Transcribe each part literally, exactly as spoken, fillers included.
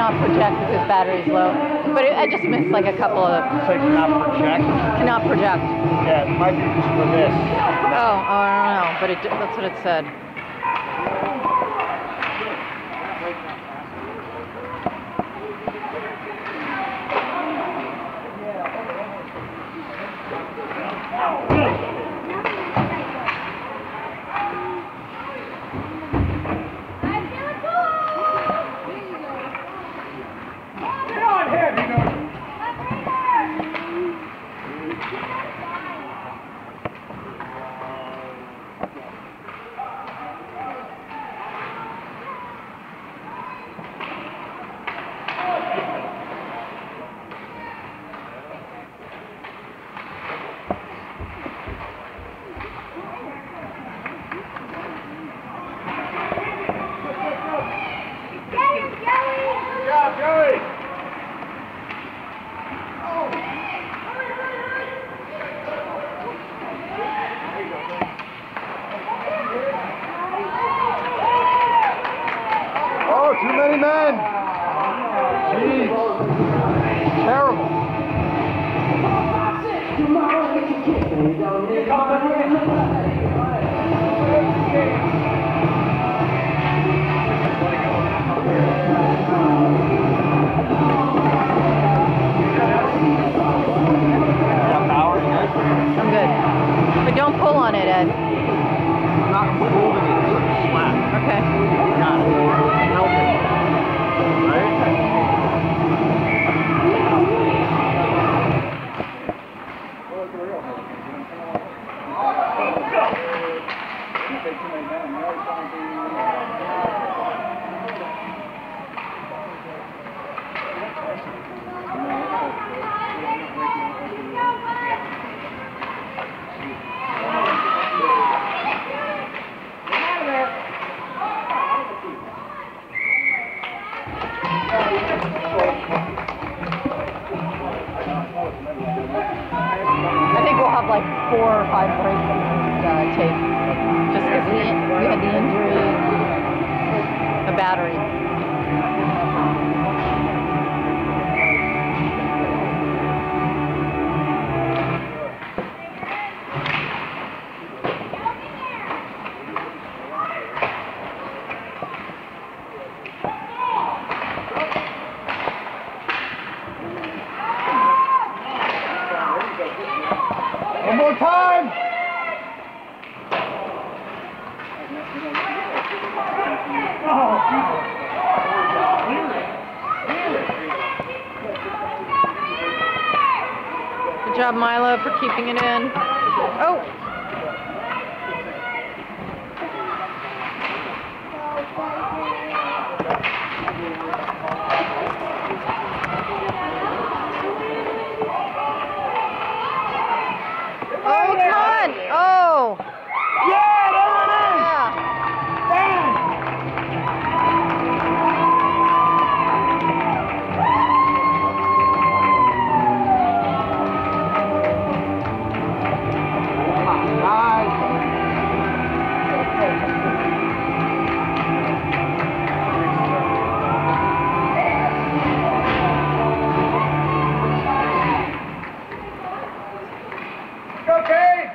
cannot project because his battery's low. But it, I just missed like a couple of... You say cannot project? Cannot project. Yeah, it might be just for this. Oh, oh I don't know, but it, that's what it said. Too many men. Jeez. Terrible. I'm good. But don't pull on it, Ed. I'm not holding it. It's flat. Okay. Got it. Help it. I think we'll have like four or five breaks uh, tape, just because we, we had the injury, the battery. One more time! Good job, Mila, for keeping it in. Oh! Oh, come on! Oh! Yeah, there it is! Yeah. Bang! Come on, guys. Okay.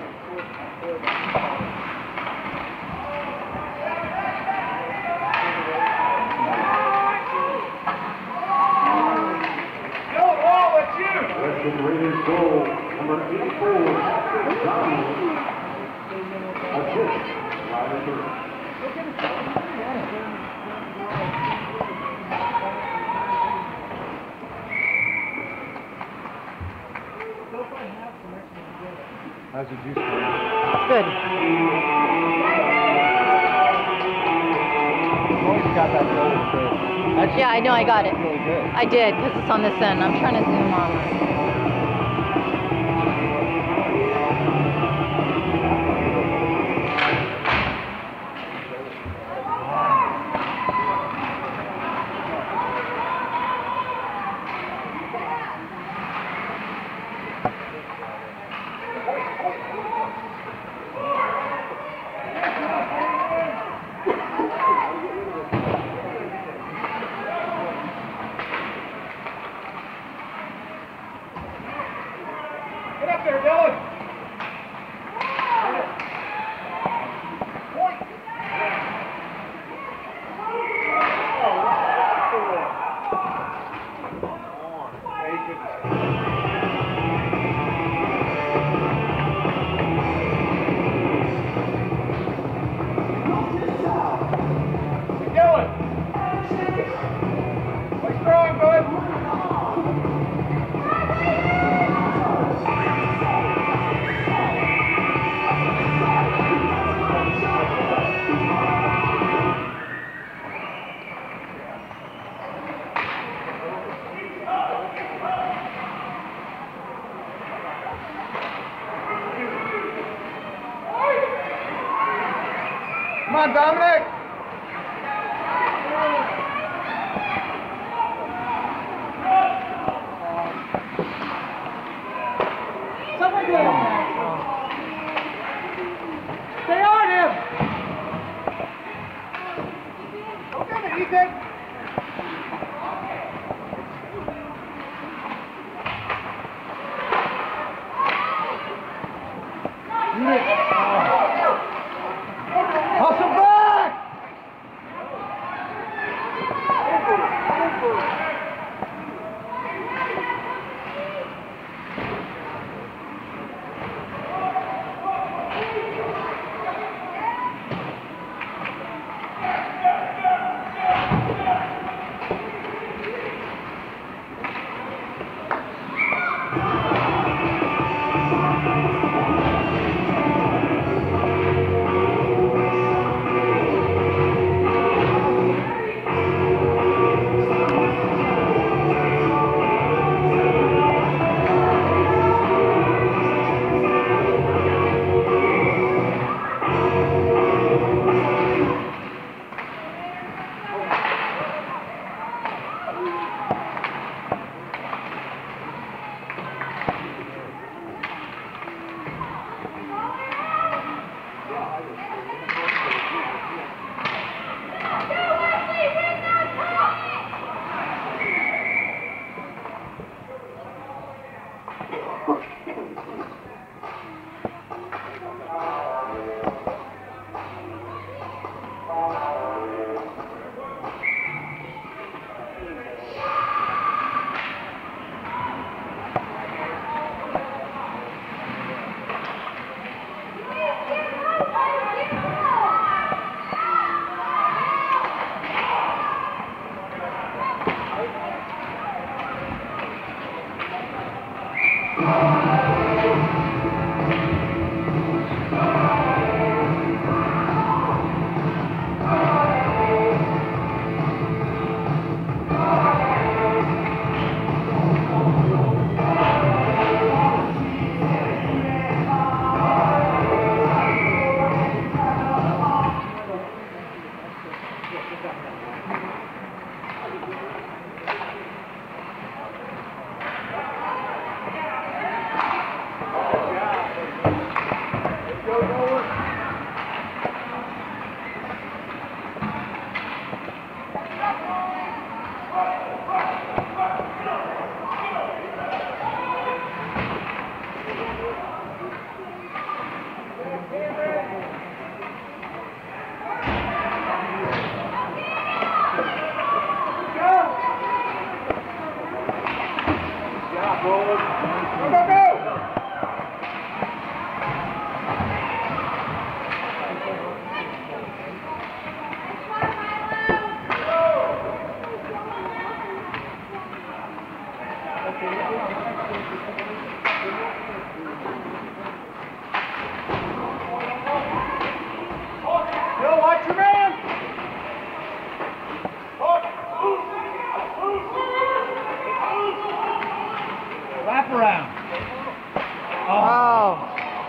Go, Wall, it's you. Western Raiders goal, number eighty-four, Donald. Assist, Riley Burke. How's your juice? Good. Always got that goal too. That's Yeah, I know, I got it. really good. I did, because it's on this end. I'm trying to zoom on it. Come on, Dominic! Somebody do it. Stay on him! Okay, Ethan! Hustle back! Yo, watch your man! Wrap around. Oh.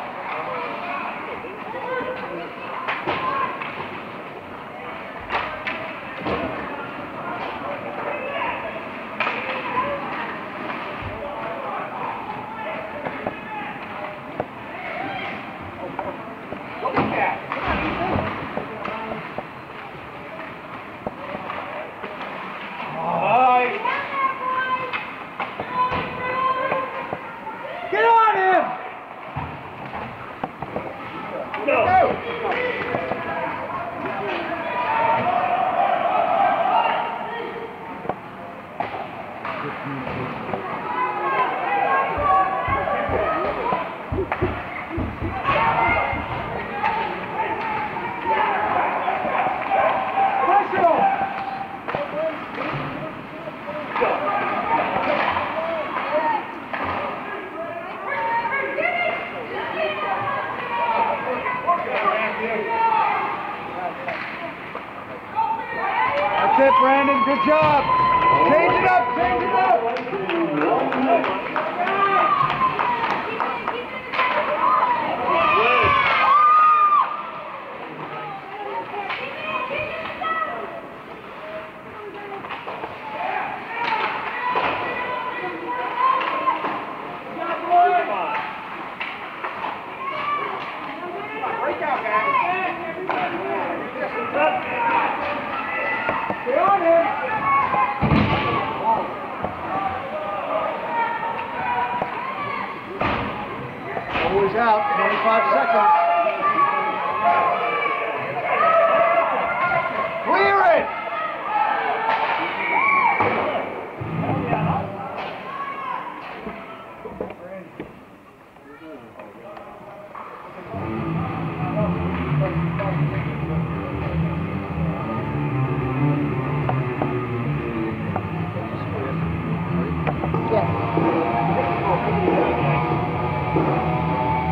That's it, Brandon. Good job. Change it up. Change it up. Stay on him. Always out, twenty-five seconds. Clear it!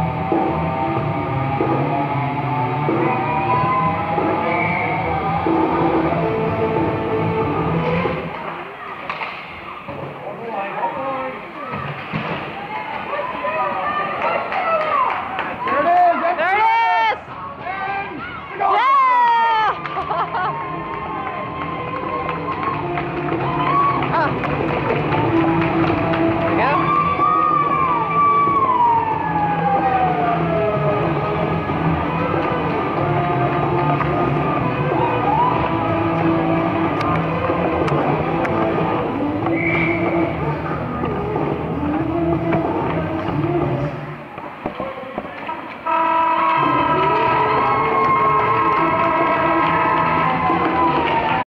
Yes.